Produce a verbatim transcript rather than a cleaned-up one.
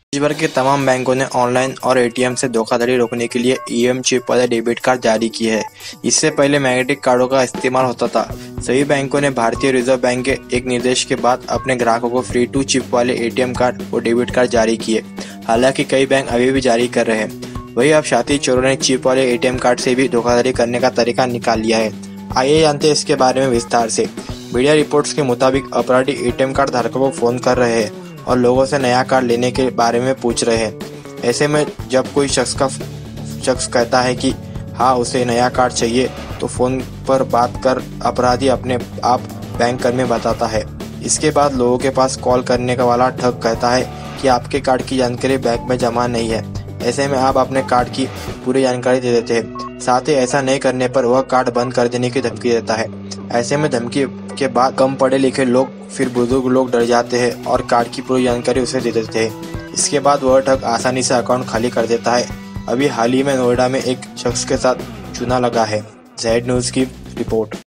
देश भर के तमाम बैंकों ने ऑनलाइन और एटीएम से धोखाधड़ी रोकने के लिए ईएम चिप वाले डेबिट कार्ड जारी किए हैं। इससे पहले मैग्नेटिक कार्डों का इस्तेमाल होता था। सभी बैंकों ने भारतीय रिजर्व बैंक के एक निर्देश के बाद अपने ग्राहकों को फ्री टू चिप वाले एटीएम कार्ड और डेबिट कार्ड जारी किए। हालांकि कई बैंक अभी भी जारी कर रहे हैं। वहीं अब शातिर चोरों ने चिप वाले एटीएम कार्ड से भी धोखाधड़ी करने का तरीका निकाल लिया है। आइए जानते हैं इसके बारे में विस्तार से। मीडिया रिपोर्ट्स के मुताबिक अपराधी एटीएम कार्ड धारकों को फोन कर रहे हैं और लोगों से नया कार्ड लेने के बारे में पूछ रहे हैं। ऐसे में जब कोई शख्स का शख्स कहता है कि हाँ उसे नया कार्ड चाहिए, तो फोन पर बात कर अपराधी अपने आप बैंक कर्मी बताता है। इसके बाद लोगों के पास कॉल करने का वाला ठग कहता है कि आपके कार्ड की जानकारी बैंक में जमा नहीं है। ऐसे में आप अपने कार्ड की पूरी जानकारी दे देते हैं। साथ ही ऐसा नहीं करने पर वह कार्ड बंद कर देने की धमकी देता है। ऐसे में धमकी के बाद कम पढ़े लिखे लोग फिर बुजुर्ग लोग डर जाते हैं और कार्ड की पूरी जानकारी उसे दे देते हैं। इसके बाद वह ठग आसानी से अकाउंट खाली कर देता है। अभी हाल ही में नोएडा में एक शख्स के साथ चूना लगा है। ज़ेड न्यूज़ की रिपोर्ट।